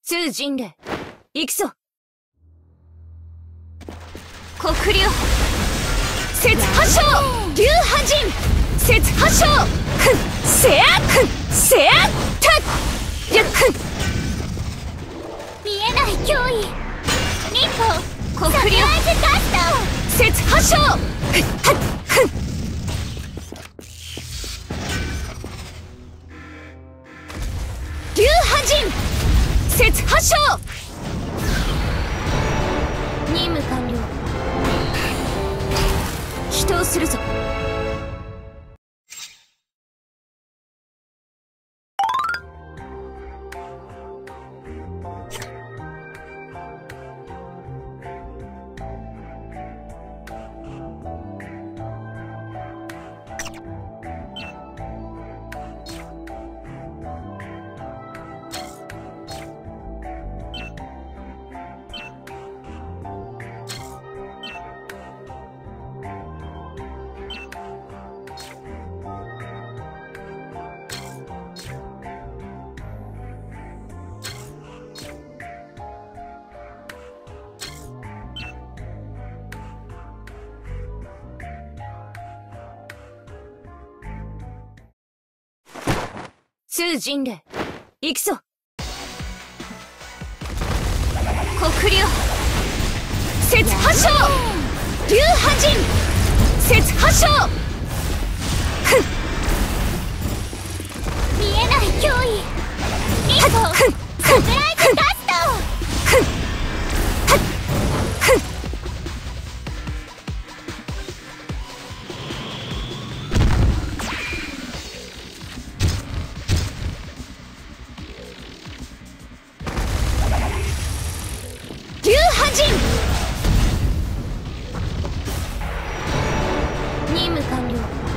通人霊、行くぞ。黒竜、雪破傷、流破陣、雪破傷、せあせあた見えない脅威、日光、黒竜、雪破傷、流破陣、雪破傷。任務完了。祈祷するぞ。通人霊、行くぞ。黒竜、雪破傷、流破陣、雪破傷。見えない脅威、日光、サプライズガスト。任務完了。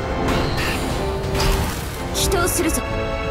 祈祷するぞ。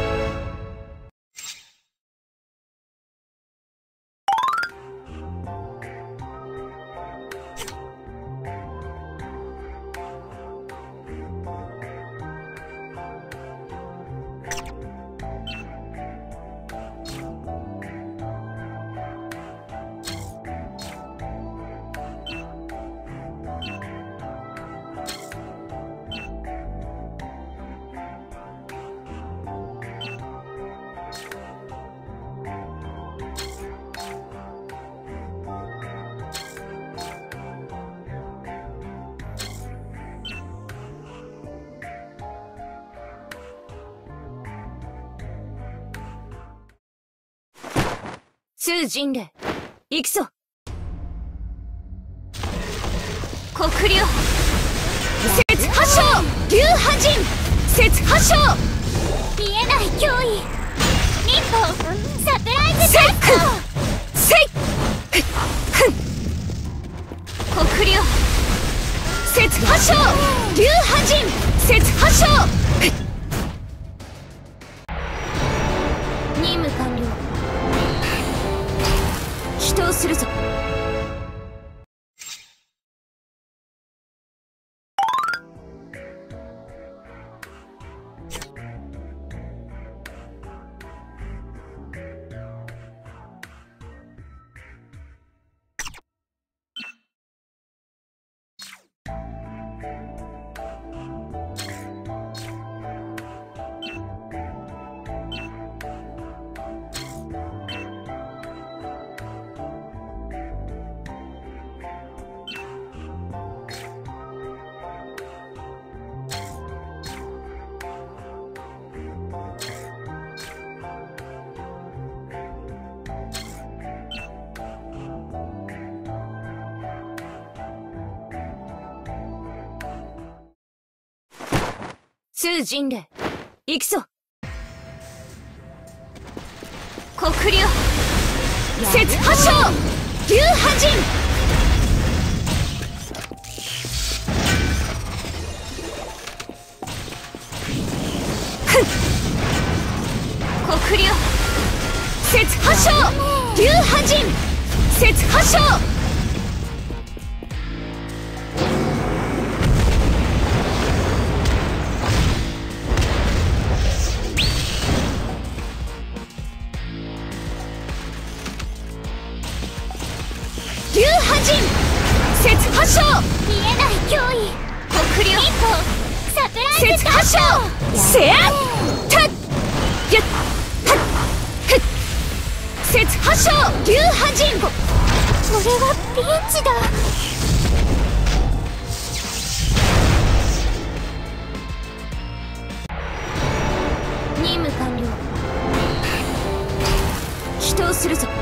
通人霊、行くぞ。黒竜、雪破傷、流破陣、雪破傷。見えない脅威、日光、サプライズガスト。せい黒竜、雪破傷、流破陣、雪破傷。任務完了。祈祷するぞ。通人霊、行くぞ。黒竜、雪破傷、流破陣。黒竜、雪破傷、流破陣、雪破傷。 発射見えない脅威黒竜サプライズ発射せやたっやっはっふっ節発射竜波陣これはピンチだ任務完了祈祷するぞ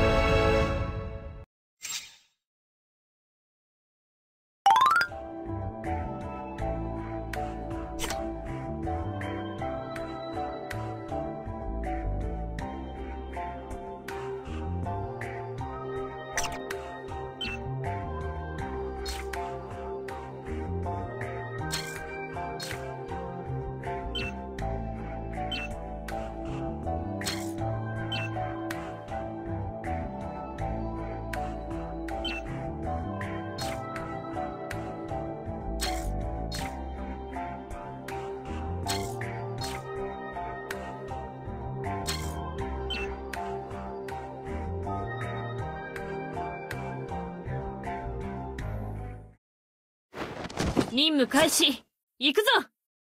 任務開始行くぞ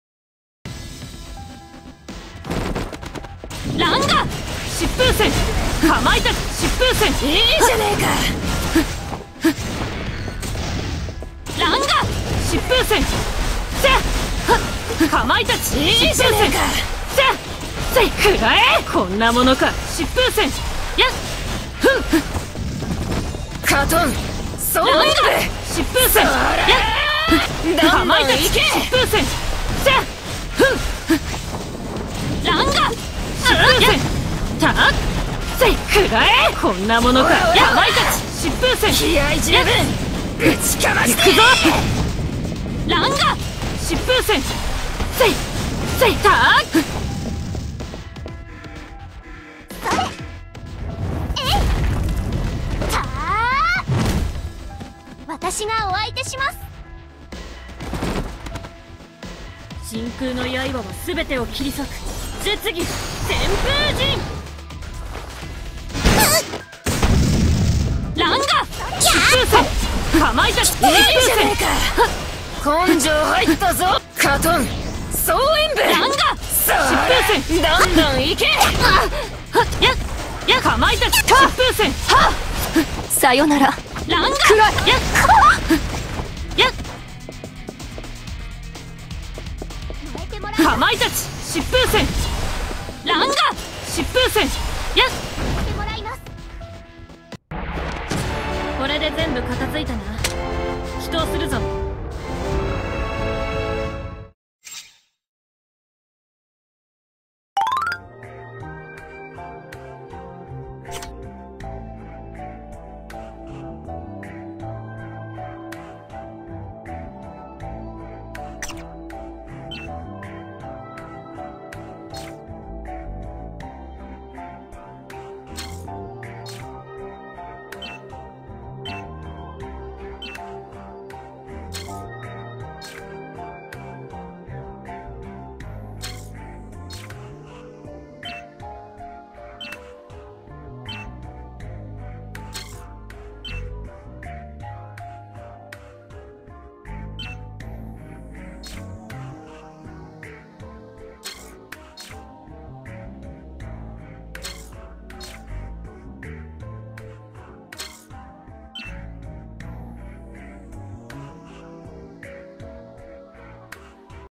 ランガ疾風戦かまいたち疾風戦いいじゃねえかランガ疾風戦せかまいたちいいじゃねえかせくらえこんなものか疾風戦やっふんカトンそうランガ疾風戦やっかまいたち疾風戦せっふんランガ疾風戦たっせくらえこんなものかかまいたち疾風戦気合十分ぶちかましていくぞランガ疾風戦せたっ私がお相手します真空の刃は全てを切り裂く術技旋風陣ランガ疾風戦かまいたち疾風戦根性入ったぞカトン総演武ランガ疾風戦どんどんいけやかまいたち疾風戦さよならランガかまいたち疾風戦ランガ疾風戦やっこれで全部片付いたな祈祷するぞ